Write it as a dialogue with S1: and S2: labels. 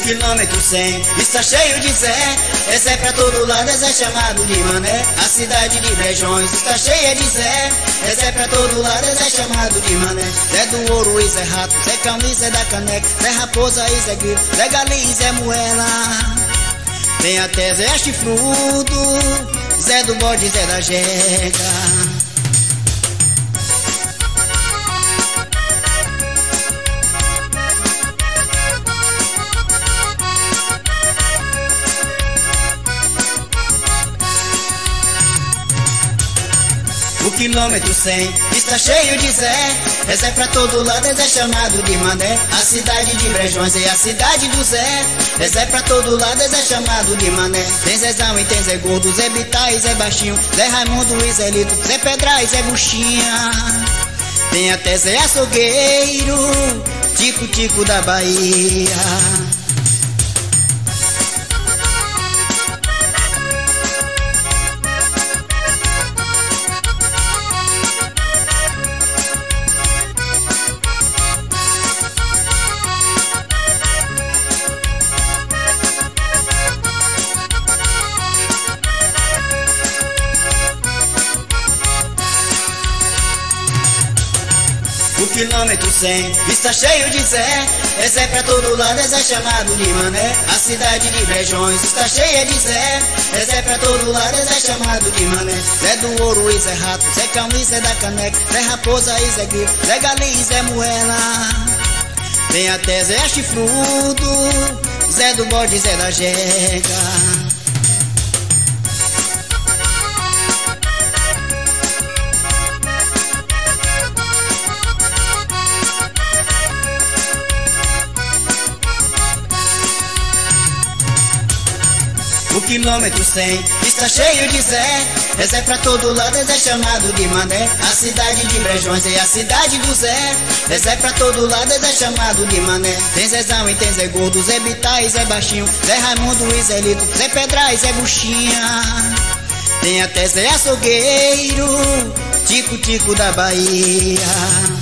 S1: quilômetro 100 está cheio de Zé. É Zé pra todo lado, é Zé chamado de Mané. A cidade de Brejões está cheia de Zé. É Zé pra todo lado, é Zé chamado de Mané. Zé do ouro e Zé rato, Zé calmi, Zé da caneca, Zé raposa e Zé grilo, Zé galinha e Zé moela. Tem até Zé chifrudo, Zé do bode, Zé da jeca. O quilômetro 100 está cheio de Zé. É Zé pra todo lado, é Zé chamado de Mané. A cidade de Brejões é a cidade do Zé. É Zé pra todo lado, é Zé chamado de Mané. Tem Zezão e tem Zé Gordo, Zé Bitá e Zé Baixinho, Zé Raimundo e Zé Lito, Zé Pedra e Zé Buchinha. Tem até Zé Açougueiro, Tico-Tico da Bahia. O quilômetro 100 está cheio de Zé. É Zé pra todo lado, é Zé chamado de Mané. A cidade de Brejões está cheia de Zé. É Zé pra todo lado, é Zé chamado de Mané. Zé do ouro e Zé rato, Zé calmi, Zé da caneca, Zé raposa e Zé grilo, Zé galinha e Zé moela. Tem até Zé chifrudo, Zé do bode, Zé da jeca. O quilômetro 100 está cheio de Zé. É Zé pra todo lado, é Zé chamado de Mané. A cidade de Brejões é a cidade do Zé. É Zé pra todo lado, é Zé chamado de Mané. Tem Zezão e tem Zé Gordo, Zé Bitá e Zé Baixinho, Zé Raimundo e Zé Lito, Zé Pedra e Zé Buchinha. Tem até Zé Açougueiro, Tico-Tico da Bahia.